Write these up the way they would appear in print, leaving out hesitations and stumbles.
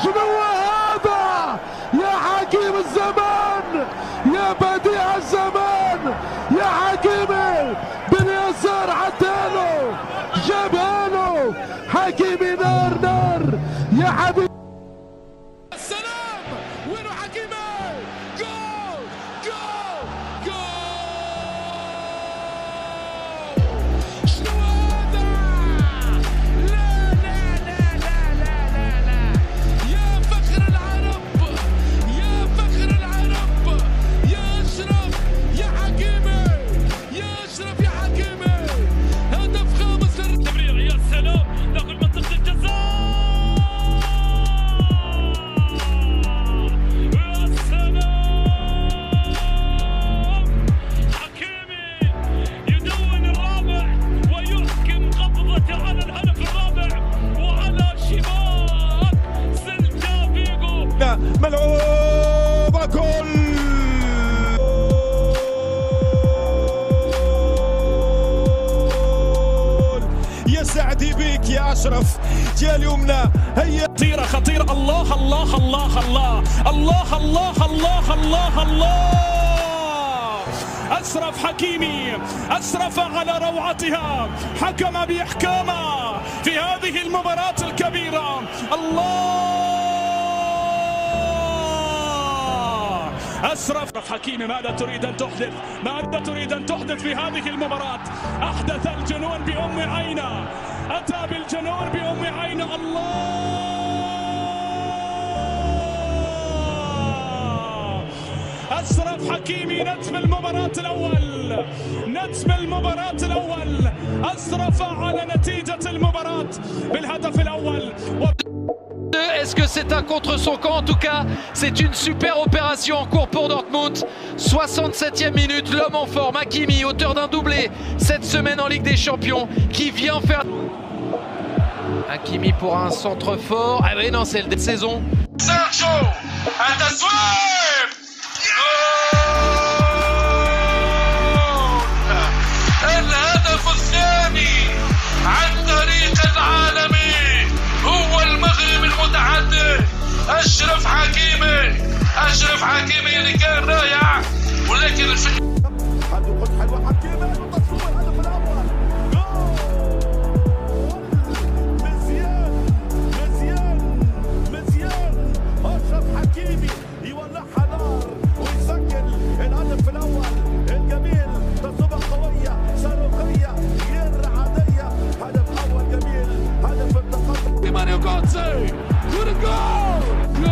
شنو هذا يا حكيم الزمان، يا بديع الزمان، يا حكيمي باليسار عداله جابها له حكيمي. نار نار يا حبيبي. السلام وينو حكيمي؟ جول جول جول. شنو هذا؟ لا لا لا لا لا لا لا. يا فخر العرب، يا فخر العرب، يا أشرف يا حكيمي، يا أشرف يا حكيمي. هدف خامس للتمرير. يا سلام داخل منطقة الجزاء. ملعوبة جول. يا سعدي بيك يا أشرف، جا اليمنى هيا. خطيرة خطيرة. الله الله الله الله الله الله الله الله الله. أشرف حكيمي أشرف على روعتها، حكم بإحكامه في هذه المباراة الكبيرة. الله أشرف حكيمي، ماذا تريد أن تحدث؟ ماذا تريد أن تحدث في هذه المباراة؟ أحدث الجنون بأم عينه، أتى بالجنون بأم عينه. الله أشرف حكيمي نجم المباراة الأول، نجم المباراة الأول، أشرف على نتيجة المباراة بالهدف الأول. Est-ce que c'est un contre son camp? En tout cas, c'est une super opération en cours pour Dortmund. 67e minute, l'homme en forme, Hakimi, auteur d'un doublé cette semaine en Ligue des Champions, qui vient faire... Hakimi pour un centre fort. Ah oui, non, c'est le début de saison. Sergio, التسويق. الهدف الثاني عن طريق العالمي، هو المغرب المتحدث أشرف حكيمي. أشرف حكيمي اللي كان رائع، ولكن الفكرة عنده قدس حلوة حكيمي وتصوير الهدف الأول. جول مزيان مزيان مزيان. أشرف حكيمي يولعها نار ويسجل الهدف الأول الجميل. تصويبة قوية صاروخية غير عادية. هدف أول جميل، هدف التقدم. ماريو جوتسي جول جول.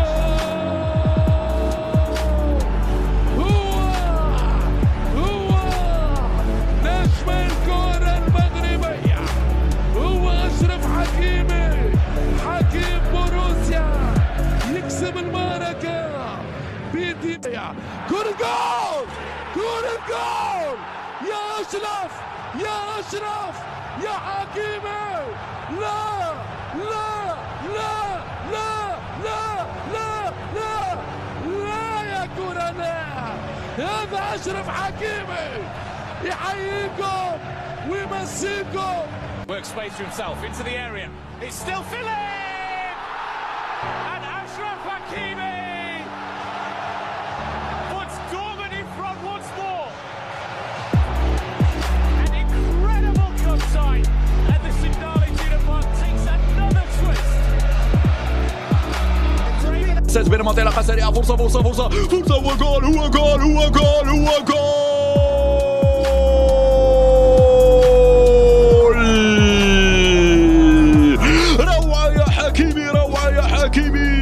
هو نجم الكرة المغربية، هو أشرف حكيمي، حكيم بوروسيا يكسب المعركة بيديا. جول جول جول جول. يا أشرف يا أشرف يا حكيمي. لا لا لا لا لا لا لا لا يا كرة لا. هذا أشرف حكيمي يحييكم ويمسيكم. Works space for himself into the area. It's still Philip! And Ashraf Hakimi puts Dortmund in front once more. An incredible cut side, and the Signal Iduna Park takes another twist. سيد بين منطقة سريعة، فرصة فرصة فرصة فرصة وجول. هو جول هو جول هو جول. روعة يا حكيمي، روعة يا حكيمي.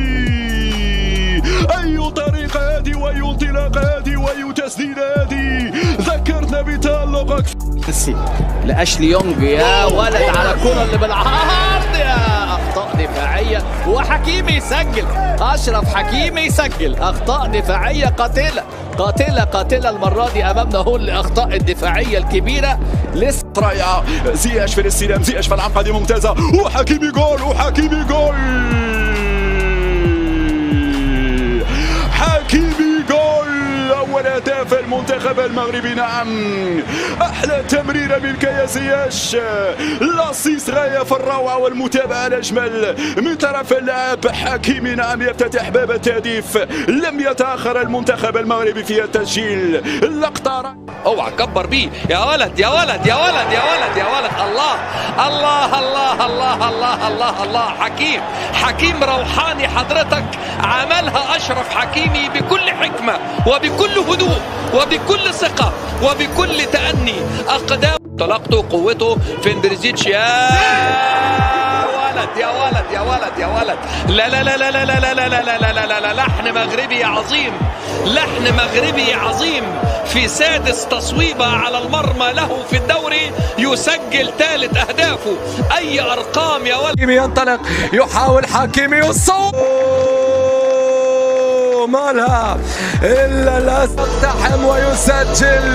أي طريقة هذه وأي انطلاقة هذه وأي تسديد هذه، ذكرتنا بتألقك. ميسي لاشلي يونغ، يا ولد على الكرة اللي بالعرض، يا اخطاء دفاعية وحكيمي يسجل. اشرف حكيمي يسجل. اخطاء دفاعية قاتلة قاتلة قاتلة المرة دي امامنا، هو الاخطاء الدفاعية الكبيرة لسه رائعة. زياش في الاستلام، زياش في العقدة ممتازة، وحكيمي جول وحكيمي جول. حكيمي جول. أول أهداف المنتخب المغربي. نعم، أحلى تمريرة منك يا زياش، لاسيس غاية في الروعة والمتابعة الأجمل من طرف اللاعب حكيمي. نعم، يفتتح باب التهديف. لم يتأخر المنتخب المغربي في التسجيل. اللقطة اوعى كبر بيه يا ولد يا ولد يا ولد يا ولد يا ولد. الله الله الله الله الله الله الله. حكيم روحاني حضرتك، عملها أشرف حكيمي بكل حكمة وبكل هدوء وبكل ثقة وبكل تأني. أقدام طلقته قوته فندرزيتش. يا ولد يا ولد يا ولد يا ولد. لا لا لا لا لا لا لا لا لا لا لا لا لا. لحن مغربي عظيم، لحن مغربي عظيم في سادس تصويبة على المرمى له في الدوري، يسجل ثالث أهدافه. أي أرقام يا ولد. ينطلق، يحاول حكيمي يصوب، مالها إلا يقتحم ويسجل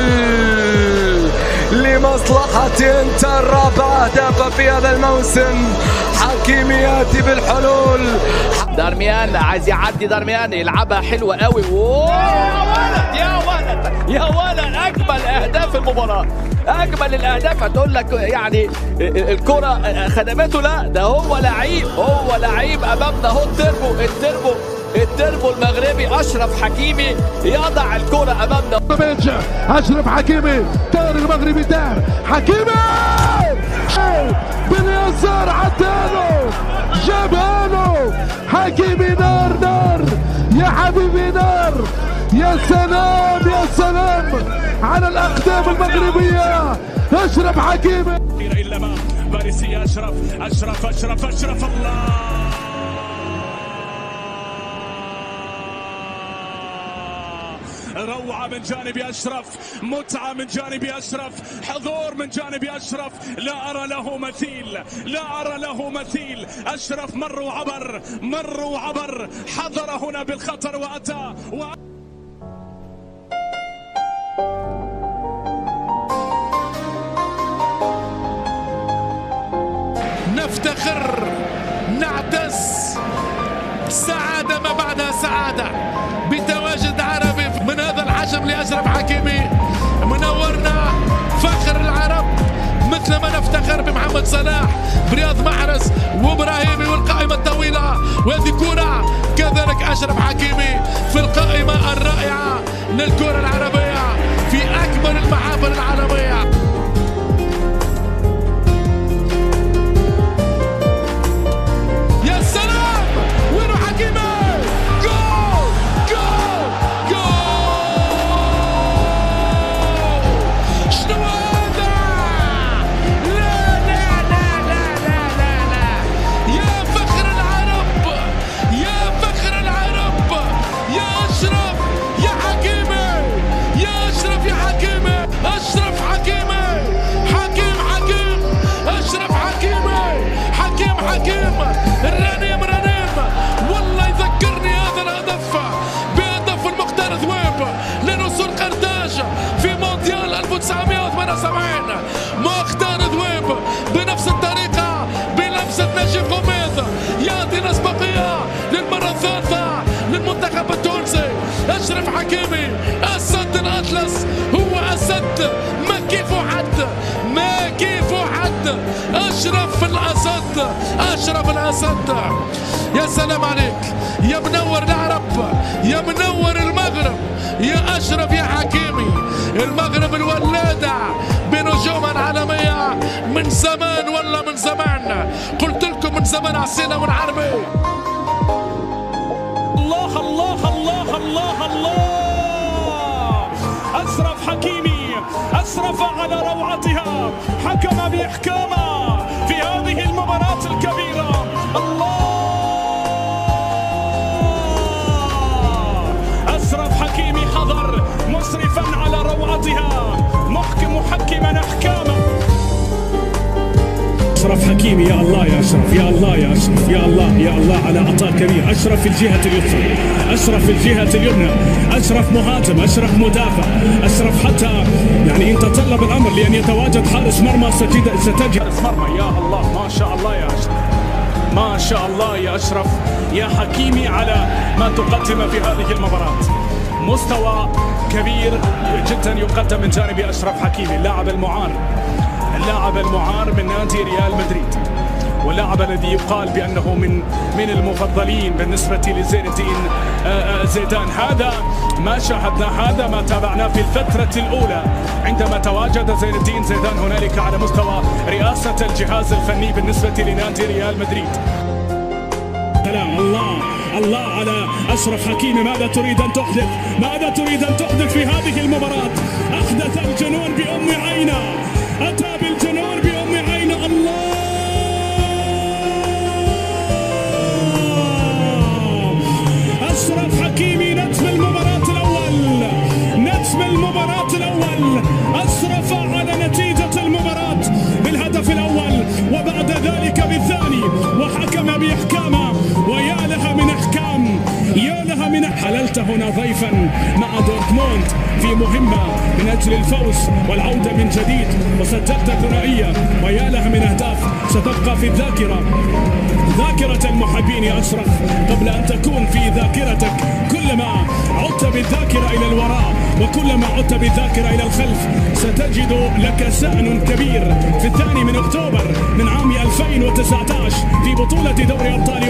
لمصلحة انتر رابع أهداف في هذا الموسم. حكيمي يأتي بالحلول. دارميان عايز يعدي، دارميان يلعبها حلوة قوي. يا ولد يا ولد يا ولد، أجمل أهداف المباراة، أجمل الأهداف. هتقول لك يعني الكرة خدمته، لا ده هو لعيب، هو لعيب أمامنا. هو التربو المغربي أشرف حكيمي يضع الكرة أمامنا. أشرف حكيمي دار المغربي، دار حكيمي باليسار عدانو جابانو. حكيمي نار يا حبيبي، نار. يا سلام يا سلام على الأقدام المغربية. أشرف حكيمي إلا ما باريسي. أشرف الله. روعة من جانب أشرف، متعة من جانب أشرف، حضور من جانب أشرف، لا أرى له مثيل. أشرف مر وعبر، حضر هنا بالخطر وأتى نفتخر، نعتز، سعادة ما بعدها سعادة بتواجد عربي من هذا الحجم لأشرف حكيمي. منورنا، فخر العرب، مثل ما نفتخر بمحمد صلاح، برياض محرز وابراهيمي والقائمة الطويلة. وهذه كرة كذلك أشرف حكيمي في القائمة الرائعة للكرة العربية في أكبر المحافل العالمية. يا سلام، وينو حكيمي؟ الرنيم والله يذكرني هذا الهدف بهدف المختار ذويب لنصر قرداج في مونديال 1978. مختار ذويب بنفس الطريقة بلمسة نجيب غميض يعطي أسبقية للمرة الثالثة للمنتخب التونسي. أشرف حكيمي أسد الأطلس، هو أسد ما كيفه حد، ما كيفه حد. أشرف الأسد. يا سلام عليك يا منور العرب، يا منور المغرب، يا أشرف يا حكيمي. المغرب الولادة بنجوم عالمية من زمان، ولا من زمان، قلت لكم من زمان عسينا من عربي. الله الله الله الله الله. أشرف حكيمي أسرف على روعتها، حكم بإحكامها في هذه المباراة الكبيرة. الله، أشرف حكيمي حضر مسرفا على روعتها، محكما أحكامه. أشرف حكيمي، يا الله يا أشرف، يا الله يا أشرف، يا الله يا الله على عطاء كبير. أشرف في الجهة اليسرى، أشرف في الجهة اليمنى، أشرف مهاجم، أشرف مدافع، أشرف حتى يعني إن تطلب الأمر لأن يتواجد حارس مرمى ستجد حارس مرمى. يا الله، ما شاء الله يا أشرف، ما شاء الله يا أشرف يا حكيمي على ما تقدم في هذه المباراة. مستوى كبير جدا يقدم من جانب أشرف حكيمي، اللاعب المعار من نادي ريال مدريد، واللاعب الذي يقال بأنه من المفضلين بالنسبة لزين الدين زيدان. هذا ما شاهدنا، هذا ما تابعناه في الفترة الأولى عندما تواجد زين الدين زيدان هنالك على مستوى رئاسة الجهاز الفني بالنسبة لنادي ريال مدريد. الله على أشرف حكيمي، ماذا تريد أن تحدث؟ ماذا تريد أن تحدث في هذه المباراة؟ أحدث الجنون بأم عينه، أتى بالجنون بأم عينه. الله، أشرف حكيمي نجم المباراة الأول، نجم المباراة الأول، أشرف على نتيجة المباراة بالهدف الأول وبعد ذلك بالثاني، وحكم بإحكامه. ويا لها من أحكام، يا لها من حللت هنا ضيفا مع دورتموند في مهمة من أجل الفوز والعودة من جديد، وسجلت ثنائية، ويا لها من أهداف ستبقى في الذاكرة، ذاكرة المحبين يا أشرف، قبل أن تكون في ذاكرتك. كلما عدت بالذاكرة إلى الوراء وكلما عدت بالذاكرة إلى الخلف ستجد لك شأن كبير في 2 أكتوبر من عام 2019 في بطولة دوري أبطال